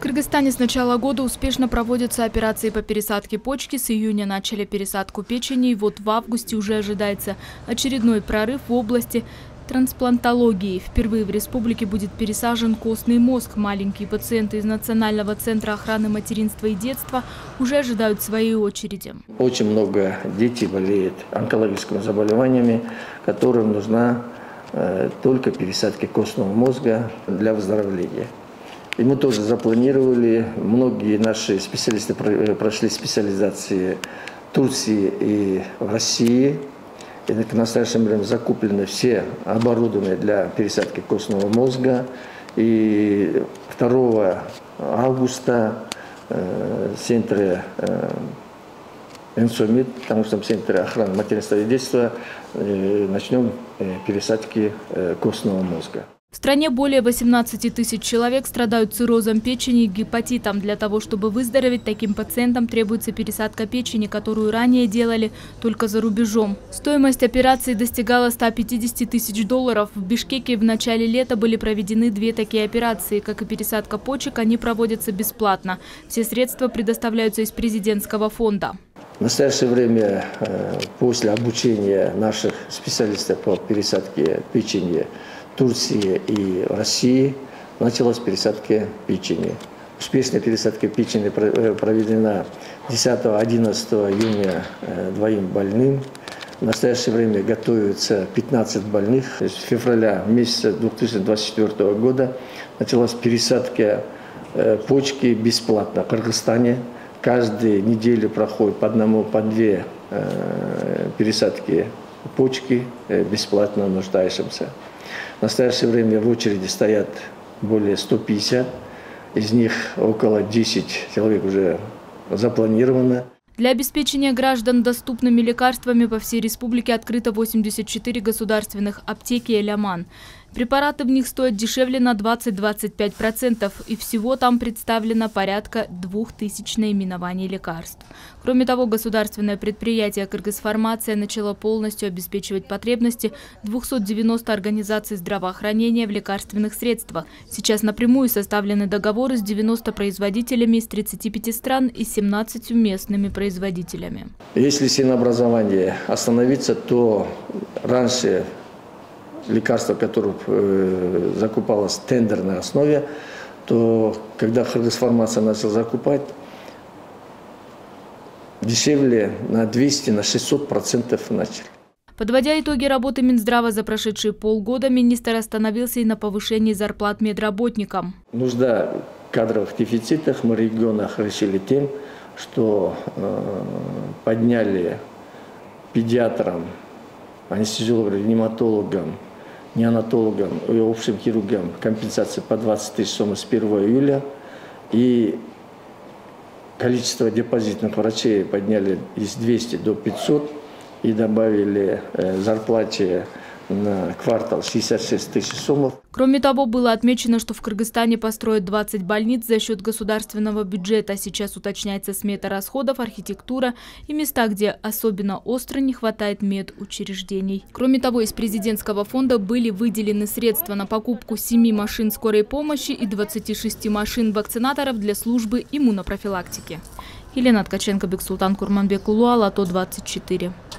В Кыргызстане с начала года успешно проводятся операции по пересадке почки. С июня начали пересадку печени. И вот в августе уже ожидается очередной прорыв в области трансплантологии. Впервые в республике будет пересажен костный мозг. Маленькие пациенты из Национального центра охраны материнства и детства уже ожидают своей очереди. Очень много детей болеет онкологическими заболеваниями, которым нужна только пересадка костного мозга для выздоровления. И мы тоже запланировали, многие наши специалисты прошли специализации в Турции и в России. И в настоящее время закуплены все оборудование для пересадки костного мозга. И 2 августа в центре Энсомид, потому что в центре охраны материнства и детства, начнем пересадки костного мозга. В стране более 18 тысяч человек страдают циррозом печени и гепатитом. Для того, чтобы выздороветь, таким пациентам требуется пересадка печени, которую ранее делали только за рубежом. Стоимость операции достигала $150 тысяч. В Бишкеке в начале лета были проведены 2 такие операции. Как и пересадка почек, они проводятся бесплатно. Все средства предоставляются из президентского фонда. В настоящее время, после обучения наших специалистов по пересадке печени в Турции и России, началась пересадка печени. Успешная пересадка печени проведена 10-11 июня 2 больным. В настоящее время готовится 15 больных. С февраля месяца 2024 года началась пересадка почки бесплатно в Кыргызстане. Каждую неделю проходит по 1-2 пересадки почки бесплатно нуждающимся. В настоящее время в очереди стоят более 150, из них около 10 человек уже запланировано. Для обеспечения граждан доступными лекарствами по всей республике открыто 84 государственных аптеки «Эляман». Препараты в них стоят дешевле на 20-25%, и всего там представлено порядка 2000 наименований лекарств. Кроме того, государственное предприятие «Кыргызфармация» начало полностью обеспечивать потребности 290 организаций здравоохранения в лекарственных средствах. Сейчас напрямую составлены договоры с 90 производителями из 35 стран и 17 местными производителями. Если ценообразование остановится, то раньше лекарство, которое закупалось в тендерной основе, то когда Кыргызфармация начала закупать, дешевле на 200-600% начали. Подводя итоги работы Минздрава за прошедшие полгода, министр остановился и на повышении зарплат медработникам. Нужда в кадровых дефицитах мы в регионах решили тем, что подняли педиатрам, анестезиологам, реаниматологам, неонатологам и общим хирургам компенсации по 20 тысяч сомов с 1 июля. И количество депозитных врачей подняли из 200 до 500 и добавили зарплате на квартал 66 тысяч сомов. Кроме того, было отмечено, что в Кыргызстане построят 20 больниц за счет государственного бюджета. Сейчас уточняется смета расходов, архитектура и места, где особенно остро не хватает медучреждений. Кроме того, из президентского фонда были выделены средства на покупку 7 машин скорой помощи и 26 машин вакцинаторов для службы иммунопрофилактики. Елена Ткаченко, Бексултан Курманбек-Улу, Ало 24.